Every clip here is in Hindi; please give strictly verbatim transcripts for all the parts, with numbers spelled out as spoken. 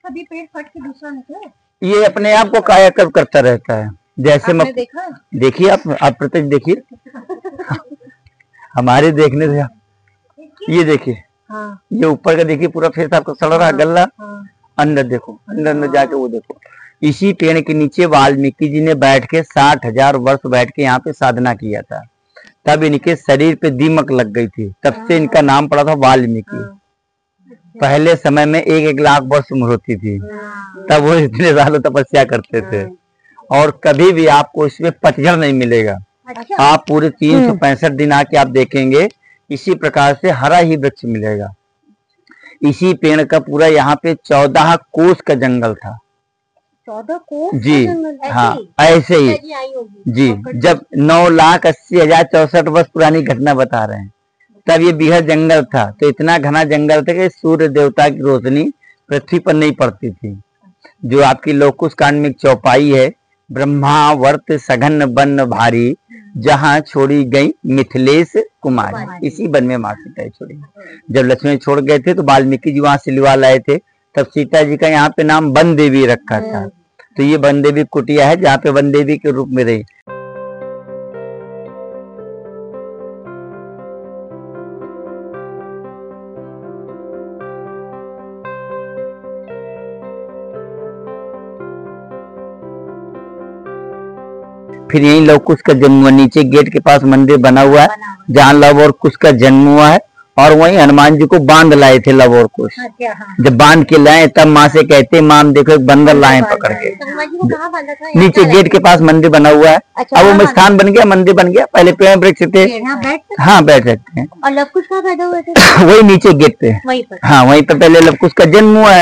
कभी पेड़ फट के दूसरा निकला? ये अपने आप को कायाकल्प करता रहता है। जैसे मैं देखिए, आप आप प्रत्यक्ष देखिए हमारे देखने से। ये देखिए, हाँ। ये ऊपर का देखिए, पूरा फेस आपका सड़ रहा, हाँ, गल्ला, हाँ। अंदर देखो, अंदर अंदर जाके वो देखो। इसी पेड़ के नीचे वाल्मीकि जी ने बैठ के साठ हजार वर्ष बैठ के यहाँ पे साधना किया था। तब इनके शरीर पे दीमक लग गई थी, तब से इनका नाम पड़ा था वाल्मीकि। पहले समय में एक एक लाख वर्ष उम्र होती थी, तब वो इतने सालों तपस्या करते थे। और कभी भी आपको इसमें पतझड़ नहीं मिलेगा। आप पूरे तीन सौ पैंसठ दिन आके आप देखेंगे, इसी प्रकार से हरा ही वृक्ष मिलेगा। इसी पेड़ का पूरा यहाँ पे चौदह कोस का जंगल था। चौदह कोस जी, हाँ, ऐसे ही जी। जब नौ लाख अस्सी हजार चौसठ वर्ष पुरानी घटना बता रहे हैं, तब ये बिहड़ जंगल था। तो इतना घना जंगल था कि सूर्य देवता की रोशनी पृथ्वी पर नहीं पड़ती थी। जो आपकी लोकुश कांड में चौपाई है, ब्रह्मा वर्त सघन वन भारी, जहाँ छोड़ी गई मिथिलेश कुमारी। इसी वन में माँ सीता छोड़ी। जब लक्ष्मण छोड़ गए थे तो वाल्मीकि जी वहां सिलवा लाए थे, तब सीता जी का यहाँ पे नाम वन देवी रखा था। तो ये वन देवी कुटिया है जहाँ पे वन देवी के रूप में रही। फिर यही लव कुश का जन्म हुआ। नीचे गेट के पास मंदिर बना हुआ है जहाँ लव और कुश का जन्म हुआ है। और वहीं हनुमान जी को बांध लाए थे लव और कुश। जब बांध के लाए तब माँ से कहते, माँ देखो एक बंदर लाए पकड़ के। नीचे गेट के पास मंदिर बना हुआ है। अब वो स्थान बन गया, मंदिर बन गया। पहले पेड़ वृक्ष थे, हाँ बैठ सकते हैं। और लव कुश कहाँ पैदा हुए थे? वही नीचे गेट पे, हाँ वहीं पर पहले लव कुश का जन्म हुआ है।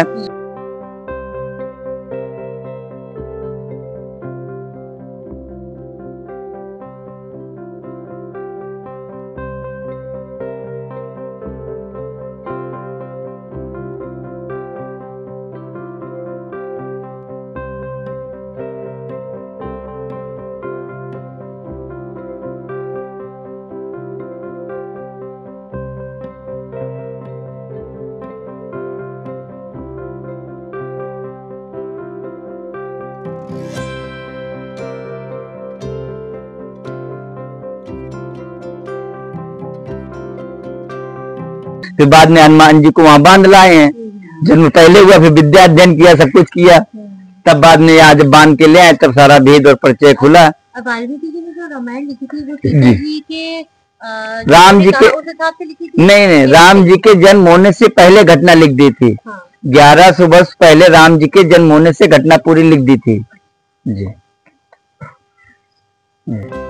फिर बाद में हनुमान जी को वहां बांध लाए हैं। जन्म पहले हुआ, फिर विद्या अध्ययन किया, सब कुछ किया। तब बाद में आज बांध के ले आए, तब सारा भेद और परिचय खुला। वाल्मीकि जी ने जो रामायण लिखी थी वो सीता जी के राम जी के नहीं नहीं राम जी के जन्म होने से पहले घटना लिख दी थी। ग्यारह सौ वर्ष पहले राम जी के जन्म होने से घटना पूरी लिख दी थी जी।